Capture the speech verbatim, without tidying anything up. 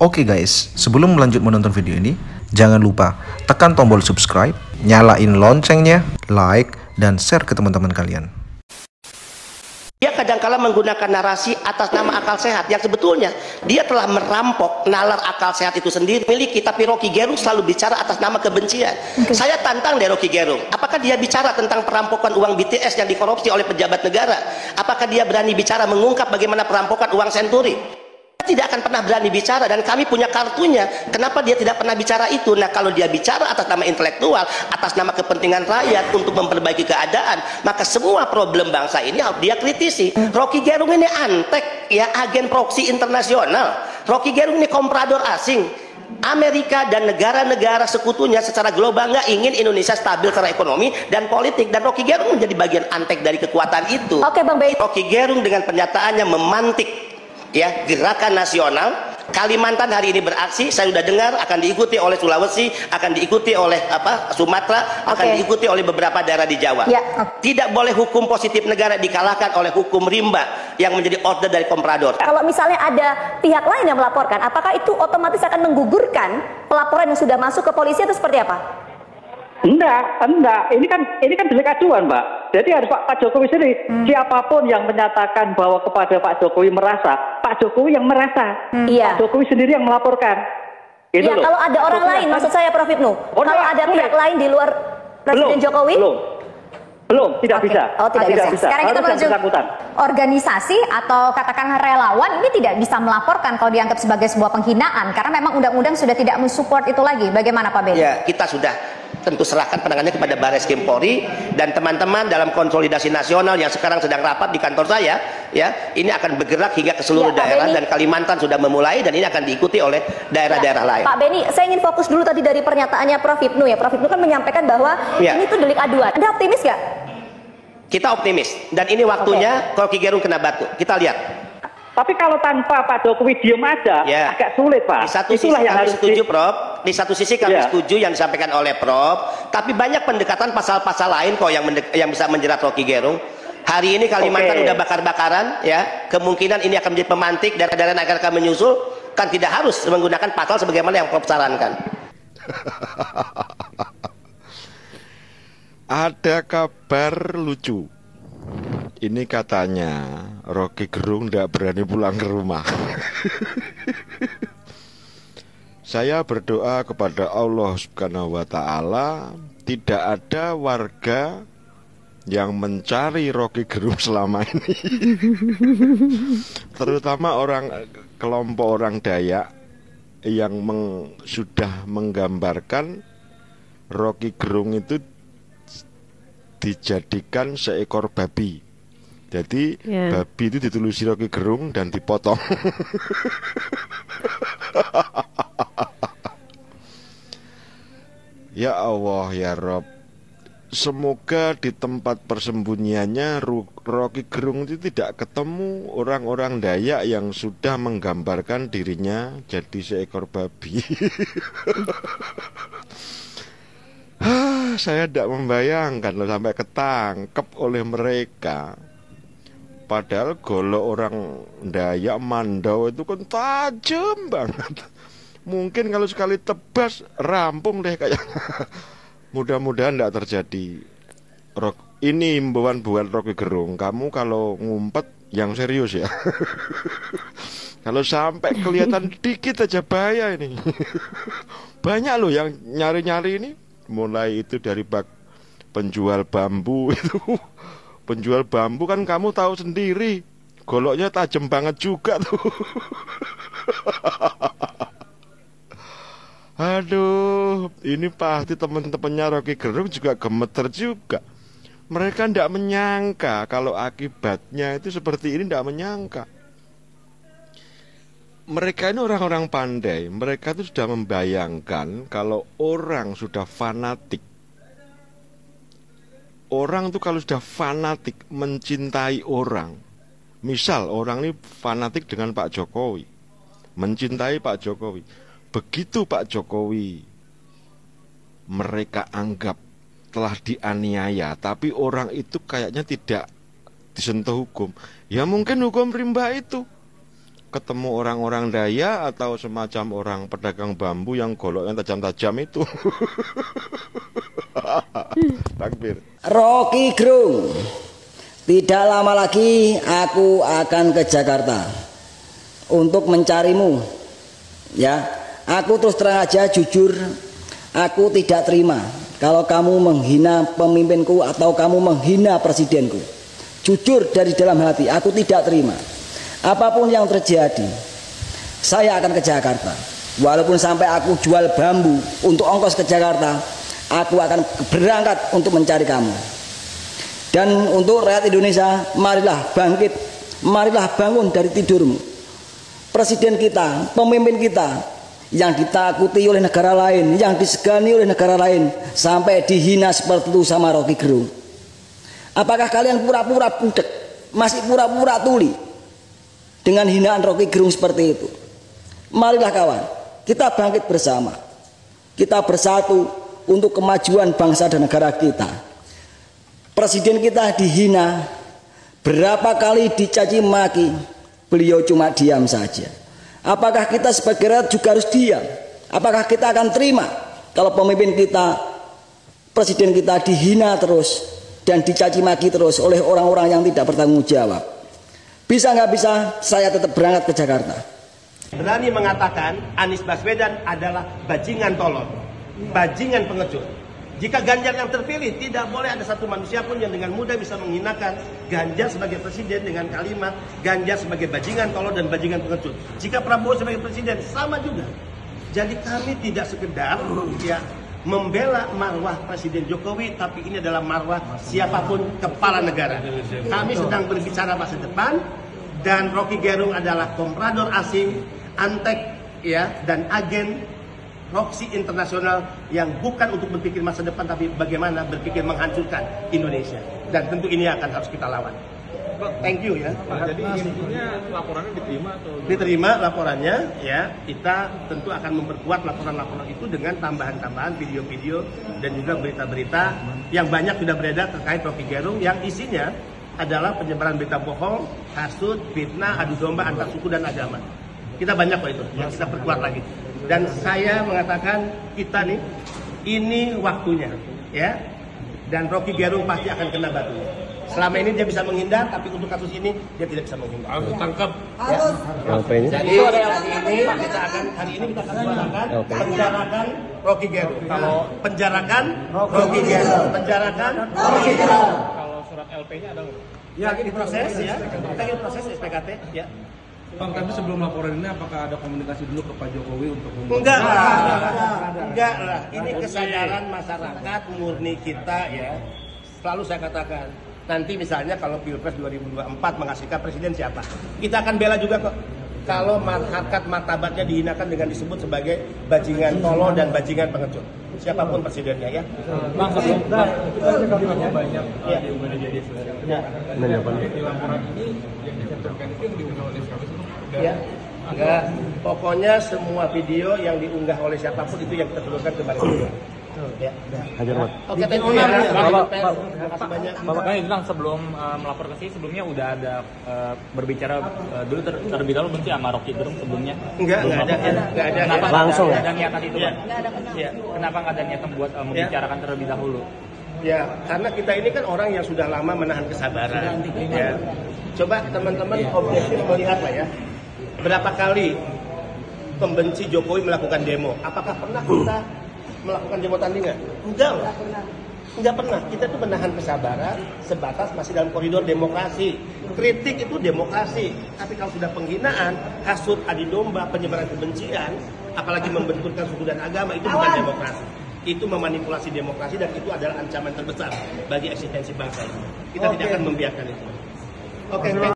Oke guys, sebelum melanjut menonton video ini, jangan lupa tekan tombol subscribe, nyalain loncengnya, like, dan share ke teman-teman kalian. Dia kadangkala menggunakan narasi atas nama akal sehat yang sebetulnya dia telah merampok nalar akal sehat itu sendiri miliki, tapi Rocky Gerung selalu bicara atas nama kebencian. Okay. Saya tantang deh Rocky Gerung, apakah dia bicara tentang perampokan uang B T S yang dikorupsi oleh pejabat negara? Apakah dia berani bicara mengungkap bagaimana perampokan uang Senturi? Tidak akan pernah berani bicara, dan kami punya kartunya. Kenapa dia tidak pernah bicara itu? Nah, kalau dia bicara atas nama intelektual, atas nama kepentingan rakyat untuk memperbaiki keadaan, maka semua problem bangsa ini harus dia kritisi. Rocky Gerung ini antek ya, agen proksi internasional. Rocky Gerung ini komprador asing. Amerika dan negara-negara sekutunya secara global nggak ingin Indonesia stabil secara ekonomi dan politik, dan Rocky Gerung menjadi bagian antek dari kekuatan itu. Oke, Bang Bey. Rocky Gerung dengan pernyataannya memantik ya gerakan nasional. Kalimantan hari ini beraksi, saya sudah dengar akan diikuti oleh Sulawesi, akan diikuti oleh apa Sumatera, akan okay. diikuti oleh beberapa daerah di Jawa. Ya. Tidak boleh hukum positif negara dikalahkan oleh hukum rimba yang menjadi order dari komprador. Kalau misalnya ada pihak lain yang melaporkan, apakah itu otomatis akan menggugurkan pelaporan yang sudah masuk ke polisi atau seperti apa? Enggak, enggak. Ini kan ini kan delik aduan, Mbak. Jadi harus Pak, Pak Jokowi sendiri. Hmm. Siapapun yang menyatakan bahwa kepada Pak Jokowi merasa, Pak Jokowi yang merasa. Hmm. Pak Jokowi sendiri yang melaporkan. Gitu ya, loh. Kalau ada orang Jokowi lain, maksud saya Prof Ibnu. Oh, kalau ada boleh. Pihak lain di luar Presiden belum, Jokowi? Belum. Belum, tidak okay. bisa. Oh, tidak, tidak bisa. bisa. Sekarang kita menuju organisasi atau katakanlah relawan ini tidak bisa melaporkan kalau dianggap sebagai sebuah penghinaan, karena memang undang-undang sudah tidak mensupport itu lagi. Bagaimana Pak Ben? Ya, kita sudah tentu serahkan penanganannya kepada Baris Krim Polri dan teman-teman dalam konsolidasi nasional yang sekarang sedang rapat di kantor saya, ya ini akan bergerak hingga ke seluruh ya, daerah, dan Kalimantan sudah memulai dan ini akan diikuti oleh daerah-daerah ya, lain. Pak Beni, saya ingin fokus dulu tadi dari pernyataannya Prof Ibnu ya. Prof Ibnu kan menyampaikan bahwa ya. ini tuh delik aduan. Anda optimis nggak? Kita optimis, dan ini waktunya okay. Rocky Gerung kena batu. Kita lihat. Tapi kalau tanpa Pak Jokowi diem aja, ya. agak sulit Pak. Di satu Itulah sisi yang kami harus setuju di... Prof. Di satu sisi kami ya. setuju yang disampaikan oleh Prof. Tapi banyak pendekatan pasal-pasal lain kok yang yang bisa menjerat Rocky Gerung. Hari ini Kalimantan okay. udah bakar-bakaran, ya. Kemungkinan ini akan menjadi pemantik daerah-daerah agar akan menyusul. Kan tidak harus menggunakan pasal sebagaimana yang Prof sarankan. Ada kabar lucu. Ini katanya Rocky Gerung tidak berani pulang ke rumah. Saya berdoa kepada Allah Subhanahu wa Ta'ala, tidak ada warga yang mencari Rocky Gerung selama ini. Terutama orang kelompok orang Dayak yang meng, sudah menggambarkan Rocky Gerung itu dijadikan seekor babi. Jadi yeah. babi itu ditulis Rocky Gerung dan dipotong. Ya Allah ya Rob, semoga di tempat persembunyiannya Rocky Gerung itu tidak ketemu orang-orang Dayak yang sudah menggambarkan dirinya jadi seekor babi. Saya tidak membayangkan loh sampai ketangkep oleh mereka. Padahal golok orang Dayak Mandau itu kan tajam banget. Mungkin kalau sekali tebas rampung deh kayaknya. Mudah-mudahan tidak terjadi. Rock, ini himbauan buat Rocky Gerung. Kamu kalau ngumpet yang serius ya. Kalau sampai kelihatan dikit aja bahaya ini. Banyak loh yang nyari-nyari ini. Mulai itu dari bak penjual bambu itu. Penjual bambu kan kamu tahu sendiri, goloknya tajam banget juga tuh. Aduh, ini pasti teman-temannya Rocky Gerung juga gemeter juga. Mereka tidak menyangka kalau akibatnya itu seperti ini, tidak menyangka. Mereka ini orang-orang pandai. Mereka itu sudah membayangkan kalau orang sudah fanatik. Orang tuh kalau sudah fanatik mencintai orang, misal orang ini fanatik dengan Pak Jokowi, mencintai Pak Jokowi, begitu Pak Jokowi mereka anggap telah dianiaya, tapi orang itu kayaknya tidak disentuh hukum, ya mungkin hukum rimba itu ketemu orang-orang daya atau semacam orang pedagang bambu yang golok yang tajam-tajam itu. Takbir. Rocky Gerung, tidak lama lagi aku akan ke Jakarta untuk mencarimu. Ya, aku terus terang aja jujur, aku tidak terima kalau kamu menghina pemimpinku atau kamu menghina presidenku. Jujur dari dalam hati, aku tidak terima. Apapun yang terjadi, saya akan ke Jakarta. Walaupun sampai aku jual bambu untuk ongkos ke Jakarta, aku akan berangkat untuk mencari kamu. Dan untuk rakyat Indonesia, marilah bangkit, marilah bangun dari tidurmu. Presiden kita, pemimpin kita yang ditakuti oleh negara lain, yang disegani oleh negara lain, sampai dihina seperti itu sama Rocky Gerung. Apakah kalian pura-pura budek, masih pura-pura tuli dengan hinaan Rocky Gerung seperti itu? Marilah kawan, kita bangkit bersama, kita bersatu untuk kemajuan bangsa dan negara kita. Presiden kita dihina, berapa kali dicaci maki, beliau cuma diam saja. Apakah kita sebagai rakyat juga harus diam? Apakah kita akan terima kalau pemimpin kita, presiden kita dihina terus dan dicaci maki terus oleh orang-orang yang tidak bertanggung jawab? Bisa nggak bisa, saya tetap berangkat ke Jakarta. Berani mengatakan Anies Baswedan adalah bajingan tolol, bajingan pengecut. Jika Ganjar yang terpilih, tidak boleh ada satu manusia pun yang dengan mudah bisa menghinakan Ganjar sebagai presiden dengan kalimat Ganjar sebagai bajingan tolol dan bajingan pengecut. Jika Prabowo sebagai presiden, sama juga. Jadi kami tidak sekedar ya membela marwah Presiden Jokowi, tapi ini adalah marwah siapapun kepala negara. Kami sedang berbicara masa depan, dan Rocky Gerung adalah komprador asing, antek ya, dan agen proksi internasional yang bukan untuk berpikir masa depan, tapi bagaimana berpikir menghancurkan Indonesia. Dan tentu ini akan harus kita lawan. Thank you ya. Nah, jadi intinya laporannya diterima atau diterima laporannya ya, kita tentu akan memperkuat laporan-laporan itu dengan tambahan-tambahan video-video dan juga berita-berita yang banyak sudah beredar terkait Rocky Gerung yang isinya adalah penyebaran berita bohong, hasut, fitnah, adu domba antar suku dan agama. Kita banyak kok itu, yang kita perkuat lagi. Dan saya mengatakan kita nih, ini waktunya ya. Dan Rocky Gerung pasti akan kena batunya. Selama ini dia bisa menghindar, tapi untuk kasus ini dia tidak bisa menghindar. harus tangkap. Harus. Ya. Jadi hari ini kita akan hari ini kita akan suarakan penjarakan Rocky Gerung. Kalau penjarakan Rocky Gerung, penjarakan Rocky Gerung. Kalau surat L P-nya ada nggak? Ya, lagi diproses ya. Kita lagi proses S P K T ya. Bang, tapi sebelum laporan ini apakah ada komunikasi dulu ke Pak Jokowi untuk membuat... Enggak lah, enggak lah. Ini kesadaran masyarakat murni kita ya. Selalu saya katakan, nanti misalnya kalau Pilpres dua ribu dua puluh empat menghasilkan presiden siapa, kita akan bela juga kok. Kalau harkat martabatnya dihinakan dengan disebut sebagai bajingan tolol dan bajingan pengecut, siapapun presidennya ya. Bang, sebelum Bang, kita juga banyak ya. Di media sosial. Ya. Di laporan ini yang dicantumkan itu yang diunggah oleh siapa itu? Ya. Enggak, pokoknya semua video yang diunggah oleh siapapun itu yang kita turunkan ke baris krim. Ya. Hajar Mat. Oke, thank you ya. Bapak, Bapak, banyak. Bapak kan bilang sebelum uh, melapor ke sini sebelumnya udah ada uh, berbicara uh, dulu ter terlebih dahulu mesti sama Rocky Gerung sebelumnya. Enggak, enggak ada, enggak ada. Kenapa langsung ada niatan itu, Pak? Enggak ada. Ya. Kenapa enggak ada niatan buat uh, membicarakan terlebih dahulu? Ya, karena kita ini kan orang yang sudah lama menahan kesabaran. Ya. Coba teman-teman objektif melihat lah ya. Berapa kali pembenci Jokowi melakukan demo? Apakah pernah kita melakukan demo tandingan? Enggak lah. Enggak pernah. Kita tuh menahan kesabaran sebatas masih dalam koridor demokrasi. Kritik itu demokrasi. Tapi kalau sudah penghinaan, hasut, adu domba, penyebaran kebencian, apalagi membenturkan suku dan agama, itu bukan demokrasi. Itu memanipulasi demokrasi dan itu adalah ancaman terbesar bagi eksistensi bangsa ini. Kita tidak akan membiarkan itu. Oke. Okay,